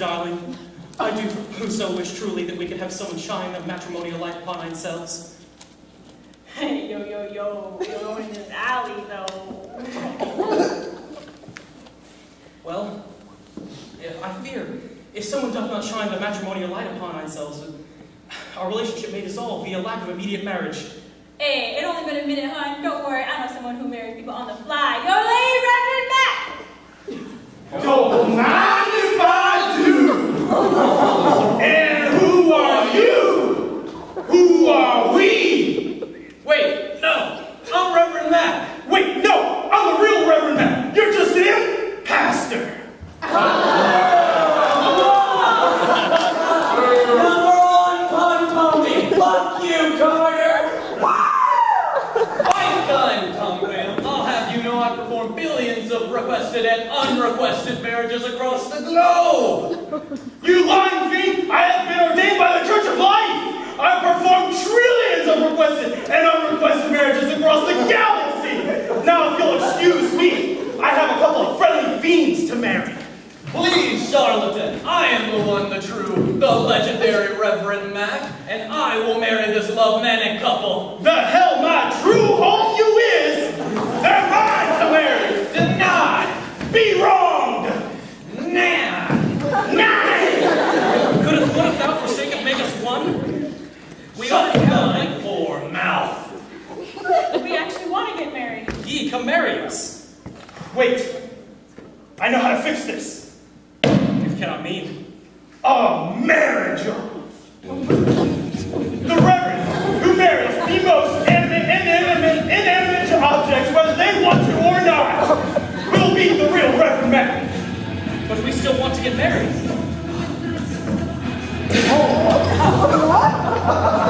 darling. I do so wish truly that we could have someone shine a matrimonial light upon ourselves. Hey, yo, we're in this alley, though. Well, I fear, if someone doth not shine the matrimonial light upon ourselves, our relationship may dissolve via lack of immediate marriage. Hey, it only been a minute, hon. Don't worry, I know someone who marries people on the fly. Yo, lady, Reverend Mac! Don't mind if I do. And who are you? Who are we? Wait, no, I'm Reverend Mac. Wait, no, I'm the real Reverend Mac. You're just an pastor. Number one pun pony. Fuck you, Carter. Fine gun, Tom Graham. I'll have you know I perform billions of requested and unrequested marriages across the globe. You lying fiend! I have been ordained by the Church of Life. I've performed trillions of requested and unrequested marriages across the galaxy. Now, if you'll excuse me, I have a couple of friendly fiends to marry. Please, charlatan, I am the one, the true, the legendary Reverend Mac, and I will marry this love-manic couple. The hell my true home you is! They're mine to marry! Denied! Be wronged! Nah! Nine! Could've, would've thou forsaken make us one? We Shut already thy have, poor mouth! We actually want to get married. ye come marry us. Wait, I know how to fix this. It cannot mean. A marriage! The Reverend, who marries the most inanimate objects, whether they want to or not, will be the real Reverend Mac. But we still want to get married.